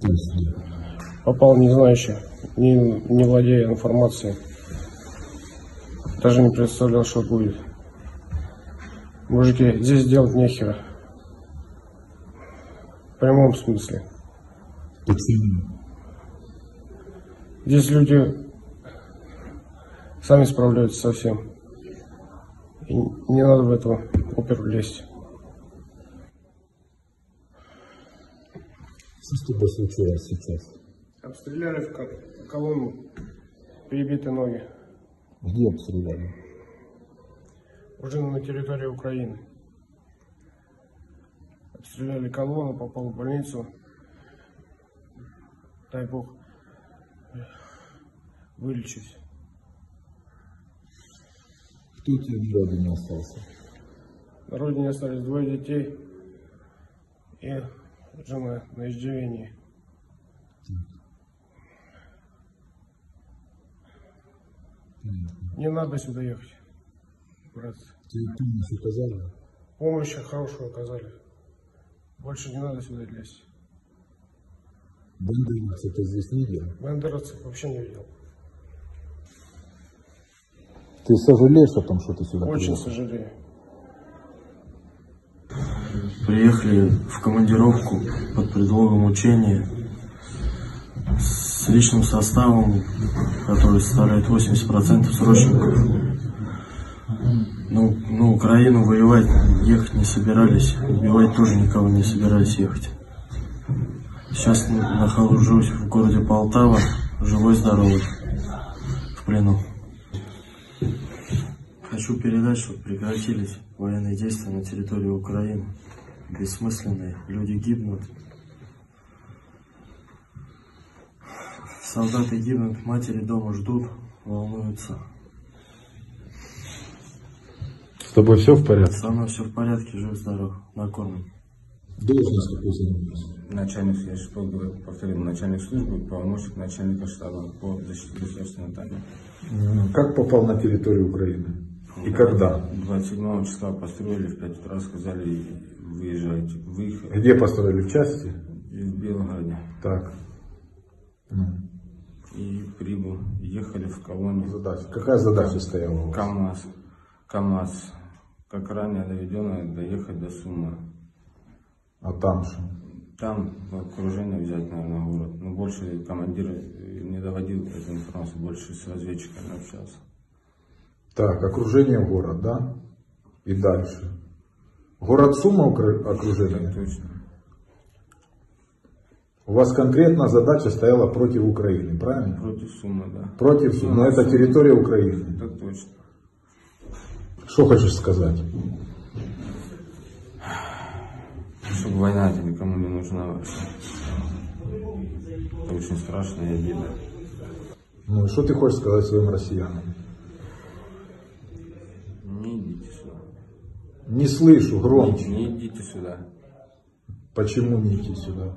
Попал не знающий, не владея информацией. Даже не представлял, что будет. Мужики, здесь делать нехера. В прямом смысле. Почему? Здесь люди сами справляются со всем. И не надо в эту оперу лезть. Что с тобой случилось сейчас? Обстреляли в колонну, перебиты ноги. Где обстреляли? Уже на территории Украины. Обстреляли колонну, попал в больницу. Дай Бог вылечусь. Кто у тебя на родине остался? На родине остались 2 детей и жена на иждивении. Не надо сюда ехать, братцы. Тебе помощь оказали? Помощь хорошую оказали. Больше не надо сюда лезть. Бандеровцев ты здесь не видел? Бандеровцев вообще не видел. Ты сожалеешь о том, что ты сюда Очень приехал? сожалею. Приехали в командировку под предлогом учения с личным составом, который составляет 80% срочников. На Украину воевать ехать не собирались, убивать тоже никого не собирались ехать. Сейчас нахожусь в городе Полтава, живой-здоровый, в плену. Хочу передать, чтобы прекратились военные действия на территории Украины. Бессмысленные, люди гибнут. Солдаты гибнут, матери дома ждут, волнуются. С тобой все в порядке? Со мной все в порядке, жив-здоров, накормлен. Должность какой занимаешь? Начальник, я же повторил, начальник службы, помощник начальника штаба по защите государственной тайны. Как попал на территорию Украины? И когда? 27 числа построили, в 5 утра сказали, выезжайте. Выехали. Где построили? В части? В Белгороде. Так. И прибыл. Ехали в колонию. Задача. Какая задача стояла у вас? КамАЗ. Как ранее доведено, доехать до Сумы. А там что? Там в окружение взять, наверное, город. Но больше командир не доводил эту информацию, больше с разведчиками общался. Так, окружение город, да? И дальше. Город Сума окружение? Так точно. У вас конкретно задача стояла против Украины, правильно? Против Сумы, да. Против Сумы, но это территория Украины. Так точно. Что хочешь сказать? Чтобы война это никому не нужна вообще. Это очень страшно и обидно. Ну, что ты хочешь сказать своим россиянам? Не идите сюда. Не слышу, громче. Не идите сюда. Почему не идти сюда?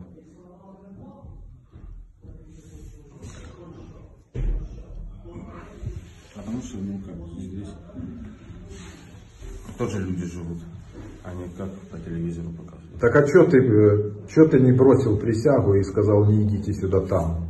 Потому что, здесь тоже люди живут, а не как по телевизору показывают. Так а что ты не бросил присягу и сказал, не идите сюда там?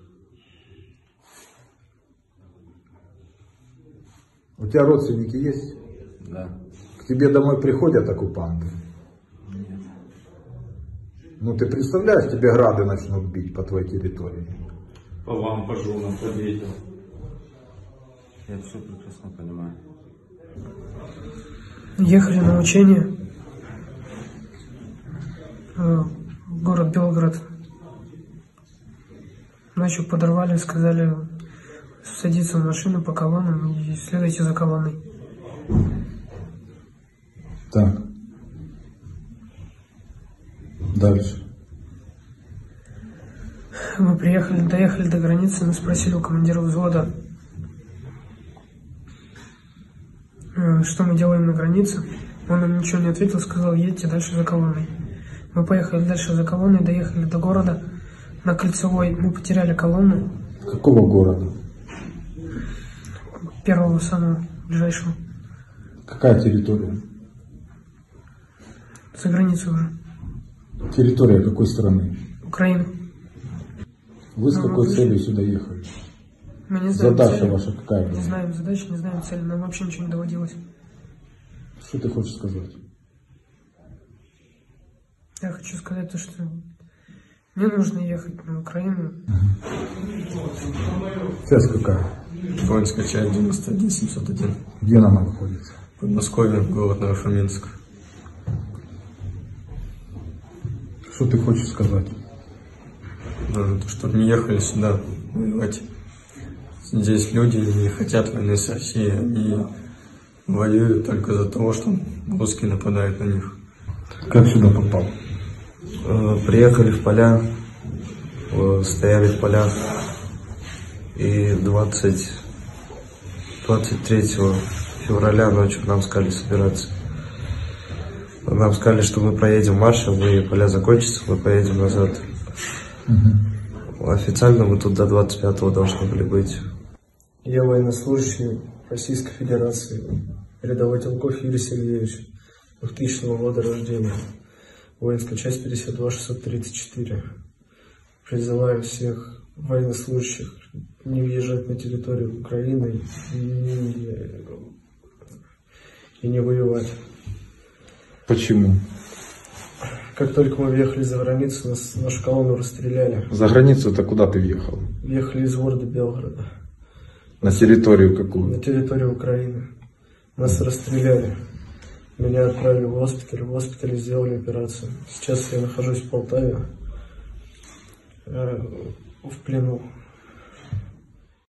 У тебя родственники есть? Да. К тебе домой приходят оккупанты? Нет. Ну ты представляешь, тебе грады начнут бить по твоей территории? По вам, по женам, по детям. Я все прекрасно понимаю. Ехали на учение в город Белгород. Ночью подорвали, сказали садиться в машину по колоннам и следуйте за колонной. Так. Дальше. Мы доехали до границы, мы спросили у командира взвода, что мы делаем на границе. Он нам ничего не ответил, сказал, едьте дальше за колонной. Мы поехали дальше за колонной, доехали до города. На Кольцевой мы потеряли колонну. Какого города? Первого самого ближайшего. Какая территория? За границей уже. Территория какой страны? Украина. Вы с Ну, какой вы- целью сюда ехали? Мы не знаем Задача цели. ваша какая Не была? знаем задачи, не знаем цели. Нам вообще ничего не доводилось. Что ты хочешь сказать? Я хочу сказать то, что мне нужно ехать на Украину. Связь какая? Воинская часть 91 701. Где она находится? Подмосковье, город Новофоминск. Что ты хочешь сказать? То, чтобы не ехали сюда воевать. Здесь люди не хотят войны с Россией. Они воюют только за того, что русские нападают на них. Как сюда попал? Приехали в поля, стояли в полях, и 23 февраля ночью нам сказали собираться. Нам сказали, что мы проедем маршем, и поля закончатся, мы поедем назад. Официально мы тут до 25-го должны были быть. Я военнослужащий Российской Федерации, рядовой Телков Юрий Сергеевич, 2000 года рождения, воинская часть 52-634. Призываю всех военнослужащих не въезжать на территорию Украины и не воевать. Почему? Как только мы въехали за границу, нашу колонну расстреляли. За границу-то куда ты въехал? Въехали из города Белгорода На территорию какую? на территорию Украины. Нас расстреляли. Меня отправили в госпиталь. В госпитале сделали операцию. Сейчас я нахожусь в Полтаве в плену.